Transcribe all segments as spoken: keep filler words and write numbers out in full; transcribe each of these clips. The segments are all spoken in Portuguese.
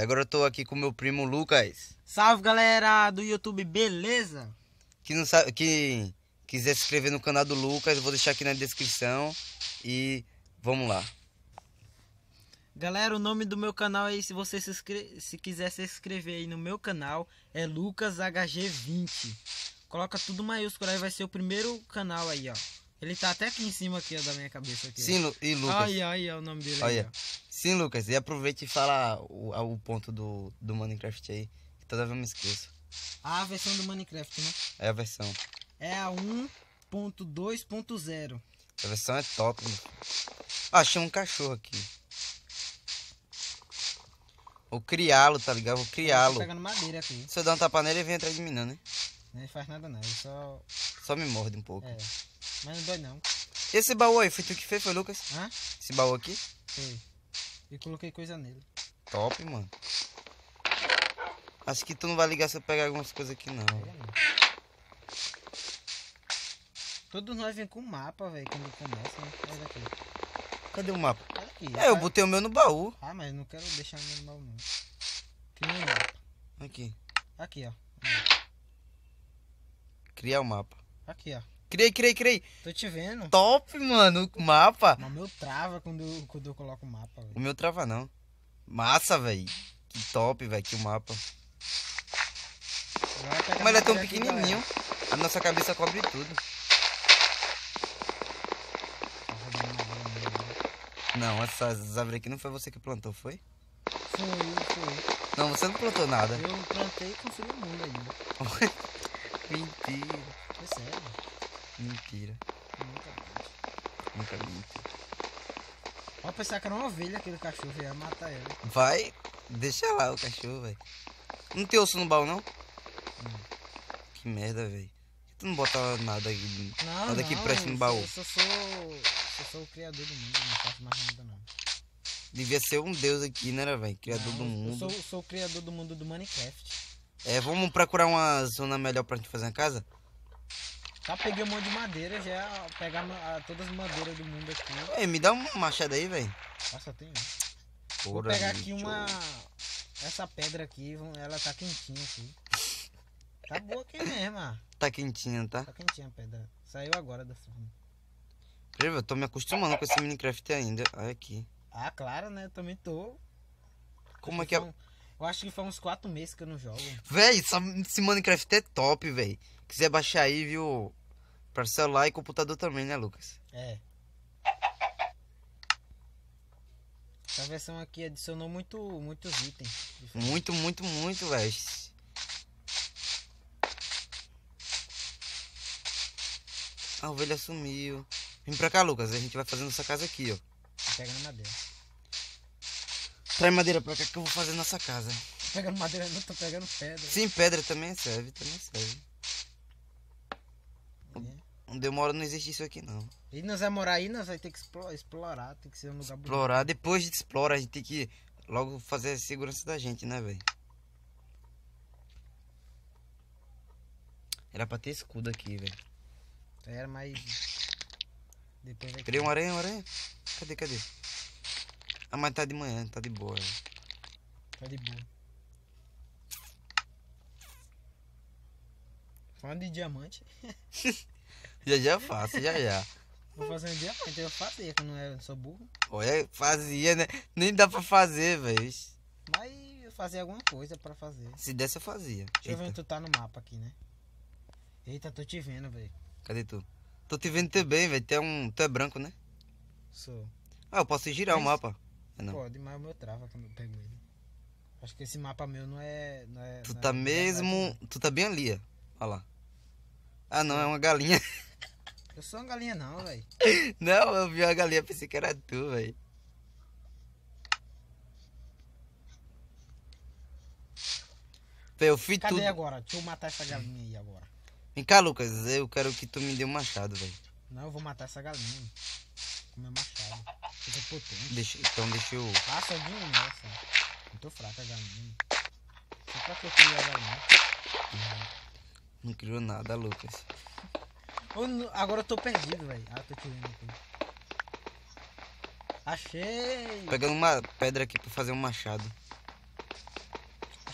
velho. Agora eu tô aqui com meu primo Lucas. Salve, galera do YouTube, beleza? Que não sabe, que quiser se inscrever no canal do Lucas, eu vou deixar aqui na descrição. E vamos lá. Galera, o nome do meu canal aí, se você se, inscre... se quiser se inscrever aí no meu canal, é Lucas H G vinte. Coloca tudo maiúsculo aí, vai ser o primeiro canal aí, ó. Ele tá até aqui em cima aqui, ó, da minha cabeça aqui. Sim, Lu... e Lucas. Aí, aí, é o nome dele aí, Olha. ó. Sim, Lucas. E aproveite e fala o, o ponto do, do Minecraft aí. Que toda vez eu me esqueço. A versão do Minecraft, né? É a versão. É a um ponto dois ponto zero. A versão é top, mano. Ah, achei um cachorro aqui. Vou criá-lo, tá ligado? Vou criá-lo. Tô pegando madeira aqui. Se eu dar um tapa nele, ele vem atrás de mim, não, né? Não faz nada não, ele só... Só me morde um pouco. É, mas não dói não. Esse baú aí, foi tu que fez, foi, Lucas? Hã? Esse baú aqui? Foi. E coloquei coisa nele. Top, mano. Acho que tu não vai ligar se eu pegar algumas coisas aqui, não. Pega não. Todos nós vem com mapa, velho, quando começa, né? Olha aqui. Cadê o mapa? Olha aqui. É, eu tá- botei o meu no baú. Ah, mas não quero deixar no meu baú não. Cria um mapa. Aqui. Aqui, ó. Criar o mapa. Aqui, ó. Criei, criei, criei. Tô te vendo. Top, mano, o mapa. Mas meu trava quando eu, quando eu coloco o mapa, velho. O meu trava não. Massa, velho. Que top, velho, que o mapa. Agora pega Mas ele é tão madeira aqui, pequenininho. galera. A nossa cabeça cobre tudo. Tá fazendo madeira mesmo. Não, essas árvores aqui não foi você que plantou, foi? Foi, foi. Não, você não plantou nada. Eu plantei com todo mundo ainda. Mentira. É sério. Mentira. Nunca mais. Nunca minto. Ó, pensar que era uma ovelha aquele cachorro, ia matar ele. Vai, deixa lá o cachorro, velho. Não tem osso no baú, não? Hum. Que merda, velho. Tu não bota nada aí. Não, Nada não, que preste no eu baú. sou- Eu só sou, eu sou o criador do mundo, não faço mais nada não. Devia ser um deus aqui, né, velho? Criador Não, do eu- mundo. Eu sou, sou o criador do mundo do Minecraft. É, vamos procurar uma zona melhor pra gente fazer uma casa? Tá, peguei um monte de madeira, já pegar ma- a- todas as madeiras do mundo aqui. Ei, me dá um machado aí, velho. Nossa, tem um. Vou Porra, pegar aqui bicho. uma... Essa pedra aqui, vamos- ela tá quentinha aqui. Tá boa aqui mesmo, ah. Tá quentinho, tá? Tá quentinha a pedra. Saiu agora da forma. Peraí, eu tô me acostumando com esse Minecraft ainda. Olha aqui. Ah, claro, né? Eu também tô. Como é Acho que é? foi um- Eu acho que foi uns quatro meses que eu não jogo. Véi, essa- esse Minecraft é top, véi. Quiser baixar aí, viu? Pra celular e computador também, né, Lucas? É. Essa versão aqui adicionou muito, muitos itens. diferentes. Muito, muito, muito, velho. A ovelha sumiu. Vem pra cá, Lucas. A gente vai fazendo essa casa aqui, ó. Tô pegando madeira. Traz madeira pra cá que eu vou fazer nossa casa. Tô pegando madeira, não tô pegando pedra. Sim, pedra também serve, também serve. É. Não demora, não existe isso aqui, não. E nós vamos morar aí, nós vamos ter que explo- explorar, tem que ser um lugar bonito. Explorar, depois de explorar, a gente tem que logo fazer a segurança da gente, né, velho? Era pra ter escudo aqui, velho. Era mais. Depois vai. Criei uma aranha, uma aranha. Cadê, cadê? Ah, mas tá de manhã, tá de boa. Véio. Tá de boa. Falando de diamante, Já já faço, já já. vou fazer um diamante, eu fazia, que eu não, é, sou burro. Olha, fazia, né? Nem dá pra fazer, velho. Mas eu fazia alguma coisa pra fazer. Se desse, eu fazia. Deixa eu ver onde Eita, tu tá no mapa aqui, né? Eita, tô te vendo, velho. cadê tu? Tô te vendo também, velho. Tu é um. Tu é branco, né? Sou. Ah, eu posso girar o Mas- mapa. É, não. Pode, mas o meu trava quando eu pego ele. Acho que esse mapa meu não é. Não é Tu não tá é mesmo. verdade, Tu tá bem ali, ó. Olha lá. Ah, não, é uma galinha. não. Eu sou uma galinha, não, velho. Não, eu vi uma galinha, pensei que era tu, velho. Eu fiz Cadê tudo. agora? Deixa eu matar essa galinha aí agora. Vem cá, Lucas. Eu quero que tu me dê um machado, velho. Não, eu vou matar essa galinha. Com meu machado. Eu sou potente. Deixa, então deixa eu. Ah, só de um nessa. Muito fraca a galinha. Só pra que eu criei a galinha. Não criou nada, Lucas. Ô, no- Agora eu tô perdido, velho. Ah, tô te vendo aqui. Achei! Pegando uma pedra aqui pra fazer um machado.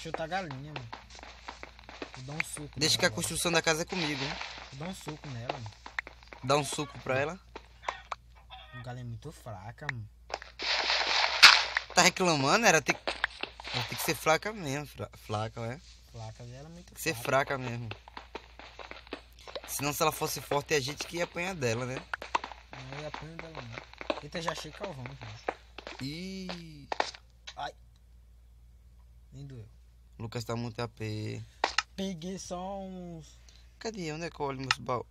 chutar a galinha, mano. Vou dar um suco. Deixa nela que a agora. construção da casa é comigo, hein? Vou dar um suco nela, mano. Dá um suco pra ela. A galinha é muito fraca, mano. Tá reclamando? Era ter que... Ela tem que ser fraca mesmo. Fra... Fraca, né? Fraca dela é muito Tem que ser fraca. fraca mesmo. Senão, se ela fosse forte, é a gente que ia apanhar dela, né? Não ia apanhar dela, não. Eita, já achei calvão, já. Ih. Ai. Nem doeu. O Lucas tá muito A P. Peguei só uns... Cadê? Onde é que eu olho meus baús?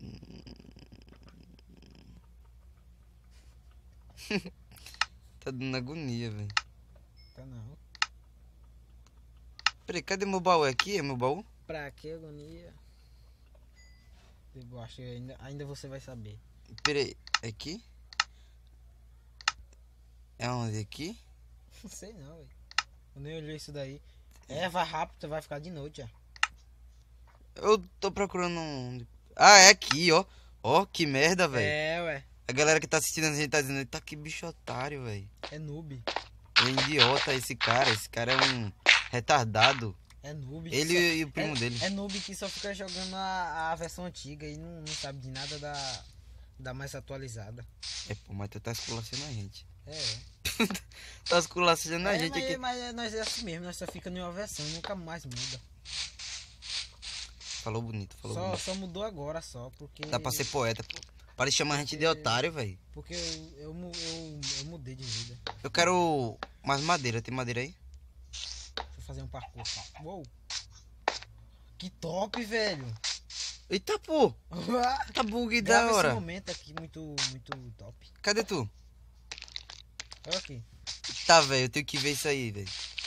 Tá dando agonia, velho. Tá não. Peraí, cadê meu baú? É aqui? É meu baú? Pra que agonia? Eu acho que ainda, ainda você vai saber. Peraí, é aqui? É onde? Aqui? Não sei não, velho. Eu nem olhei isso daí. É, vai rápido, vai ficar de noite já. Eu tô procurando um... Ah, é aqui, ó. Ó, que merda, velho. É, ué. A galera que tá assistindo a gente tá dizendo, tá que bicho otário, velho. É noob. É idiota esse cara. Esse cara é um retardado. É noob. que Ele só- e o primo é, dele. É noob que só fica jogando a, a versão antiga e não, não sabe de nada da, da mais atualizada. É, pô, mas tu tá esculachando a gente. É. Tá esculachando a é, gente mas, aqui. mas é- nós é assim mesmo, nós só fica em uma versão, nunca mais muda. Falou bonito, falou Só, bonito. só mudou agora só, porque. Dá pra ser poeta, pô. Para de chamar a gente de otário, velho. Porque eu, eu, mu- eu, eu mudei de vida. Eu quero mais madeira. Tem madeira aí? Deixa eu fazer um parkour. Uou! Que top, velho! Eita, pô. Tá bug da Grava esse hora. momento aqui muito, muito top. Cadê tu? Olha aqui. Tá, velho. Eu tenho que ver isso aí, velho.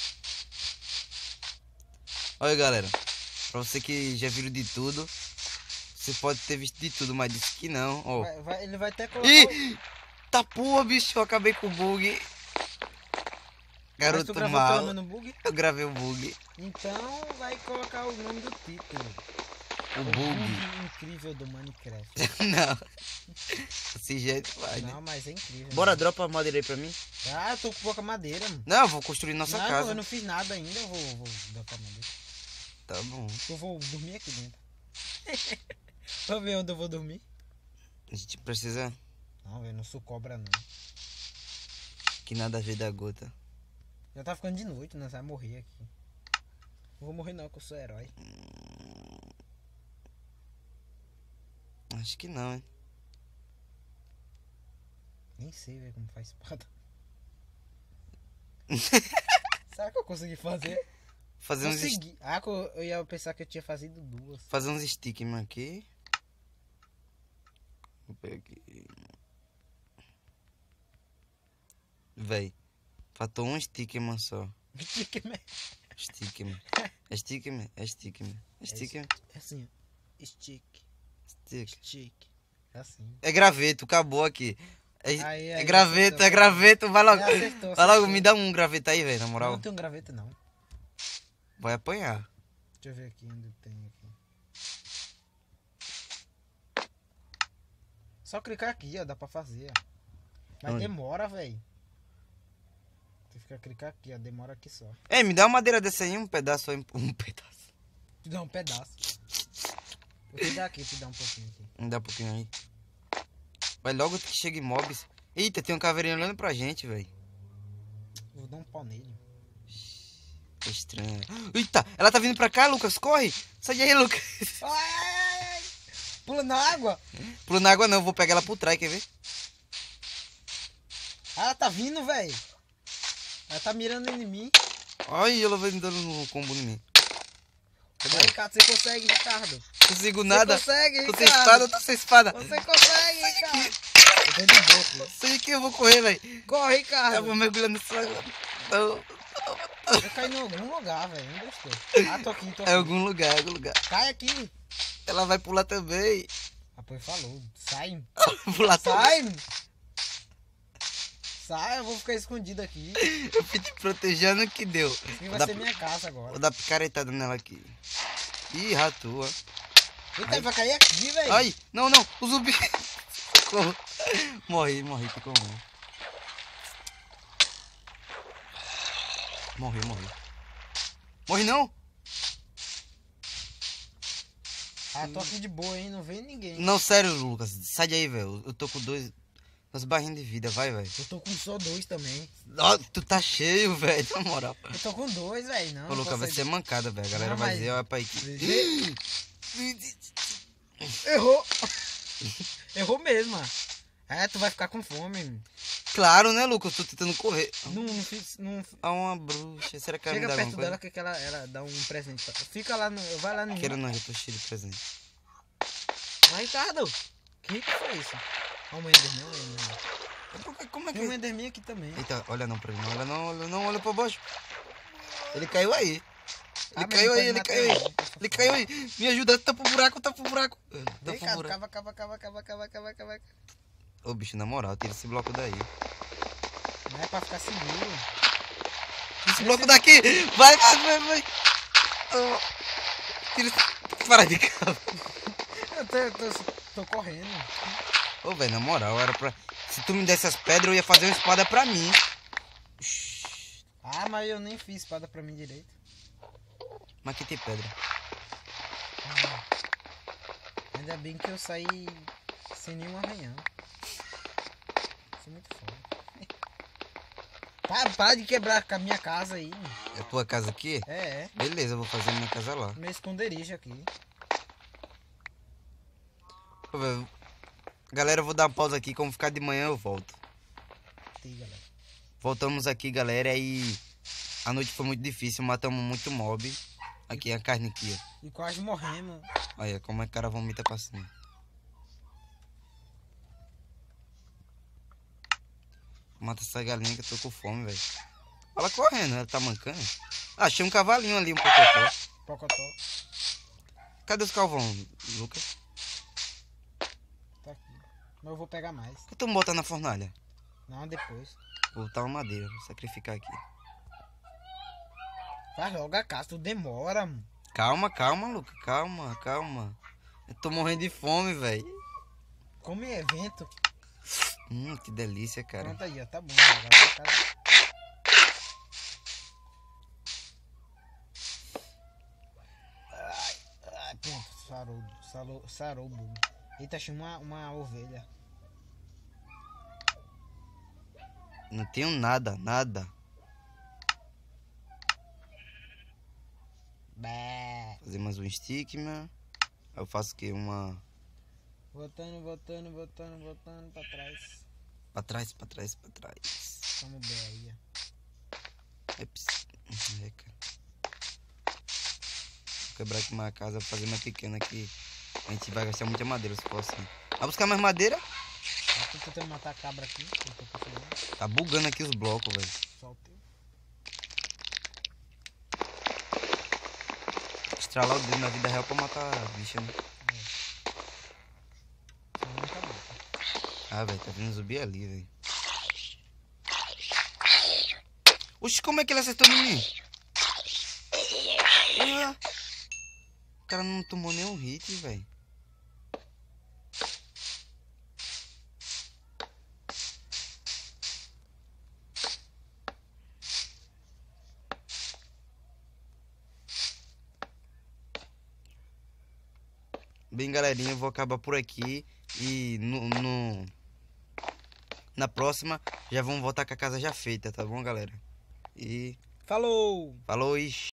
Olha, galera. Pra você que já viu de tudo. Você pode ter visto de tudo, mas disse que não. Ó. Vai- vai- ele vai até colocar. o- Ih! Tá porra, bicho. Eu acabei com o bug. Mas Garoto tu gravou mal. pelo menos bug? Eu gravei o bug. Então vai colocar o nome do título. O O bug. incrível do Minecraft. Não. Desse jeito vai, né? Não, mas é incrível. Bora, né? dropa a madeira aí pra mim. Ah, eu tô com pouca madeira, mano. Não, eu vou construir nossa não, casa. eu não fiz nada ainda, eu vou, vou dar pra madeira. Tá bom. Eu vou dormir aqui dentro. Pra ver onde eu vou dormir. A gente precisa Não, velho, não sou cobra não. que nada a ver da gota. Já tá ficando de noite, nós vamos morrer aqui. Não vou morrer não, que eu sou herói. Acho que não, hein? Nem sei, velho, como faz espada. Será que eu consegui fazer? Fazer uns, est- Consegui. Ah, que eu eu ia pensar que eu tinha fazido duas. fazer uns stickman aqui. Vou pegar aqui. Véi. Faltou um stickman só. Stickman. É stickman? É stickman. É stickman. É assim, ó. Stick, Stick. stick. É assim. É graveto, acabou aqui. É, Aí, é aí, graveto, acertou. é graveto. Vai logo. É, acertou, Vai logo, acertou. me dá um graveto aí, velho, na Não, moral. não tem um graveta não. Vai apanhar. Deixa eu ver aqui onde tem aqui. Só clicar aqui, ó, dá pra fazer, ó. Mas Onde? demora, velho. Você fica clicar aqui, ó, demora aqui só. É, me dá uma madeira dessa aí, um pedaço aí. Um pedaço. Te dá um pedaço. Vou te dar aqui, te dar um pouquinho aqui. Me dá um pouquinho aí. Vai logo que chega em mobs. Eita, tem um caveirinho olhando pra gente, velho. Vou dar um pau nele. É estranho. Eita, ela tá vindo pra cá, Lucas. Corre. Sai aí, Lucas. Ai, ai, ai. Pula na água. Pula na água não, vou pegar ela por trás, quer ver? Ah, ela tá vindo, velho. Ela tá mirando em mim. Ai, ela vai me dando no combo em mim. Vai, Ricardo, você consegue, Ricardo. Consigo nada. Você consegue, Tô sem Ricardo. espada, tô sem espada. Você consegue, Ricardo. Eu tô de boa, filho. Sei que eu vou correr, velho. Corre, Eu Ricardo. vou mergulhar nessa água. Não. Eu caí em algum lugar, velho. Não gostou. Ah, tô aqui, tô aqui. É algum lugar, algum lugar. Cai aqui. Ela vai pular também. Ah, pô, falou. Sai. Pular também. Sai. Sai, eu vou ficar escondido aqui. Eu fui te protegendo que deu. Isso aqui Vou vai dar, ser minha casa vou agora. dar picaretada nela aqui. Ih, ratua. Eita, vai cair aqui, velho. Ai, não, não. O zumbi. Socorro. Morri, morri, ficou ruim. Morri, morri. Morre não? Ah, tô aqui de boa, hein? Não vem ninguém. Não, sério, Lucas. Sai daí, velho. Eu tô com dois... Duas barrinhas de vida, vai, velho. Eu tô com só dois também. Ó, tu tá cheio, velho. Na moral. Eu tô com dois, velho. Não. Ô, não Lucas, posso vai sair ser mancada, velho. A galera Não, vai mas- dizer, olha pra equipe. de- Errou. Errou mesmo, ah. É, tu vai ficar com fome. Claro, né, Lucas? Eu tô tentando correr. Não, não fiz. Não... Ah, uma bruxa. Será que ela me Chega dá perto alguma coisa? dela que, que ela, ela dá um presente. pra- Fica lá no. Vai lá no. Quero não, já tô cheio de presente. Mas, Ricardo, que que foi isso? Ó, o Enderman, o Enderman. Porque como é que... Tem um Enderman aqui também. Eita, olha não pra mim, não. Olha não, olha não, olha pra baixo. Ele caiu aí. Ele Ah, mas caiu não aí, pode ele matar caiu aí. ele, eu sou Ele foda. caiu aí. Me ajuda, tampa o buraco, tampa o buraco. Vem Tampa o cá, buraco. cava, cava, cava, cava, cava, cava, cava. Ô, bicho, na moral, tira esse bloco daí. Não é pra ficar seguro. Esse bloco daqui! Vai, vai, vai, vai! Oh, tira esse... Para de cá. Eu tô, eu tô, tô correndo. Ô, velho, na moral, era pra... Se tu me desse as pedras, eu ia fazer uma espada pra mim. Ah, mas eu nem fiz espada pra mim direito. Mas aqui tem pedra. Ah, ainda bem que eu saí sem nenhum arranhão. Sou muito foda. Para, para de quebrar com a minha casa aí. É a tua casa aqui? É, é. Beleza, eu vou fazer minha casa lá. Meu esconderijo aqui. Ô, velho, galera, eu vou dar uma pausa aqui. Como ficar de manhã, eu volto. Tem, galera. Voltamos aqui, galera, e a noite foi muito difícil, matamos muito mob. Aqui a carne aqui, ó. E quase morremos. Olha como é que o cara vomita pra cima. Mata essa galinha que eu tô com fome, velho. Ela correndo, ela tá mancando. Ah, achei um cavalinho ali, um pocotó. Pocotó. Cadê os calvão, Lucas? Tá aqui. Mas eu vou pegar mais. Por que tu não bota na fornalha? Não, depois. Vou botar uma madeira, vou sacrificar aqui. Faz logo a casa, tu demora, mano. Calma, calma, Lucas, calma, calma. Eu tô morrendo de fome, velho. Come evento. Hum, que delícia, cara. Pronto aí, ó. Tá bom. Agora pra casa. Ai, ai, pronto. Sarou, sarou, sarou o bug. Eita, achei uma, uma ovelha. Não tenho nada, nada. Bé. Fazer mais um stickman. Aí eu faço o quê? Uma... Botando, botando, botando, botando pra trás. Pra trás, pra trás, pra trás. Toma o B aí, ó. Eps. É, cara. Vou quebrar aqui uma casa, fazer mais pequena aqui. A gente vai gastar muita madeira se for assim. Vai buscar mais madeira? Eu tô tentando matar a cabra aqui. Eu tô conseguindo. Tá bugando aqui os blocos, velho. Só o teu. Estralar o dedo na vida real pra matar a bicha, né? Só não tá bom. Ah, velho, tá vindo zumbi ali, velho. Oxi, como é que ele acertou em mim? Ah, o cara não tomou nenhum hit, velho. Bem, galerinha, eu vou acabar por aqui. E no, no- na próxima já vamos voltar com a casa já feita, tá bom, galera? E Falou! falou e